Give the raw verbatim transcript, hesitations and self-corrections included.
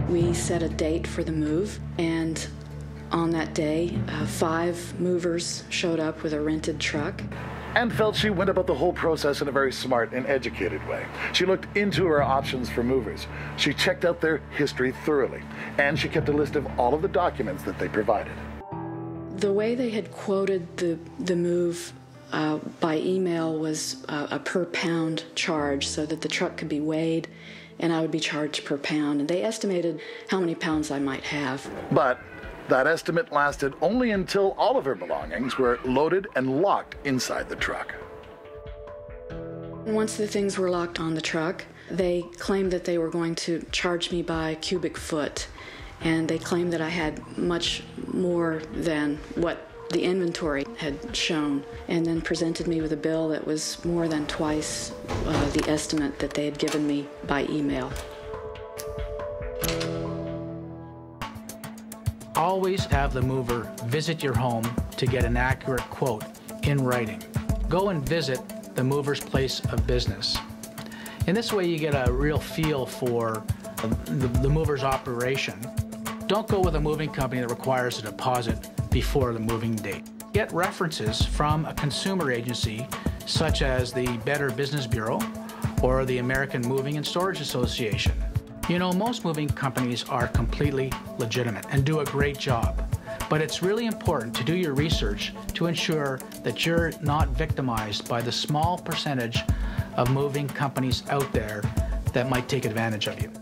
We set a date for the move, and on that day, uh, five movers showed up with a rented truck. Ann felt she went about the whole process in a very smart and educated way. She looked into her options for movers. She checked out their history thoroughly, and she kept a list of all of the documents that they provided. The way they had quoted the, the move uh, by email was uh, a per pound charge, so that the truck could be weighed and I would be charged per pound. And they estimated how many pounds I might have. But that estimate lasted only until all of her belongings were loaded and locked inside the truck. Once the things were locked on the truck, they claimed that they were going to charge me by cubic foot. And they claimed that I had much more than what the inventory had shown, and then presented me with a bill that was more than twice uh, the estimate that they had given me by email. Always have the mover visit your home to get an accurate quote in writing. Go and visit the mover's place of business. In this way, you get a real feel for the, the mover's operation. Don't go with a moving company that requires a deposit before the moving date. Get references from a consumer agency such as the Better Business Bureau or the American Moving and Storage Association. You know, most moving companies are completely legitimate and do a great job, but it's really important to do your research to ensure that you're not victimized by the small percentage of moving companies out there that might take advantage of you.